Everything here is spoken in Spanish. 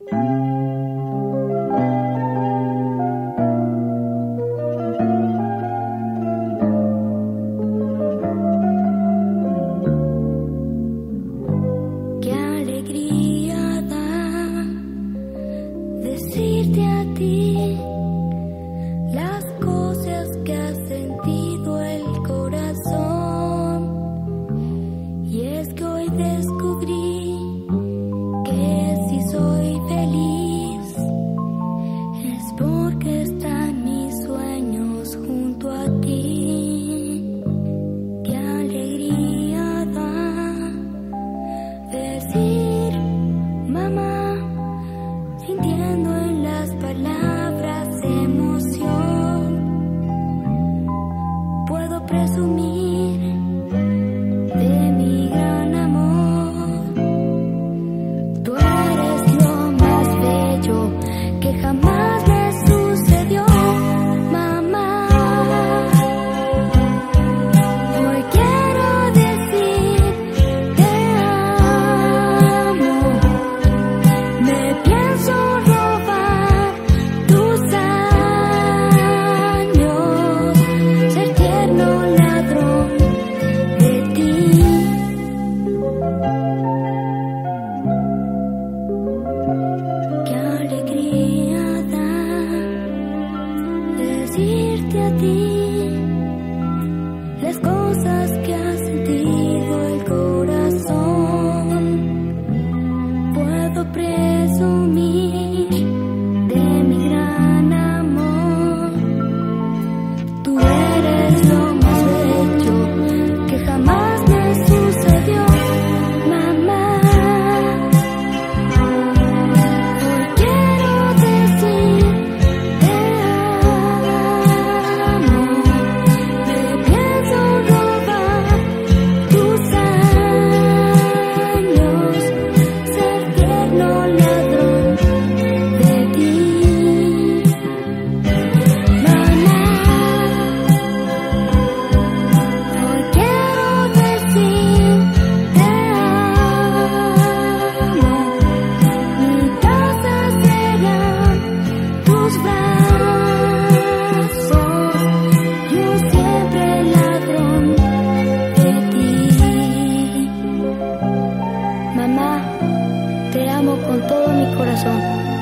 Qué alegría da decirte a ti las cosas que ha sentido el corazón. Y es que hoy descubrí que si soy feliz es porque están mis sueños junto a ti. Qué alegría da decir mamá, sintiendo en las palabras emoción. Puedo presumir de mi gran amor. Tú eres lo más bello que jamás me sucedió, mamá. Hoy quiero decir te amo. Me pienso robar tus años, ser tierno ladrón de ti. Qué alegría da decirte a ti las cosas que ha sentido el corazón. Puedo presumir de mi gran amor. Tú eres lo más bello que jamás me sucedió, mamá. Hoy quiero decir te amo. Me pienso robar tus años, ser tierno ladrón de ti, mamá. Hoy quiero decir te amo. Mi casa serán tus brazos, yo siempre ladrón de ti. Mamá, te amo con todo mi corazón.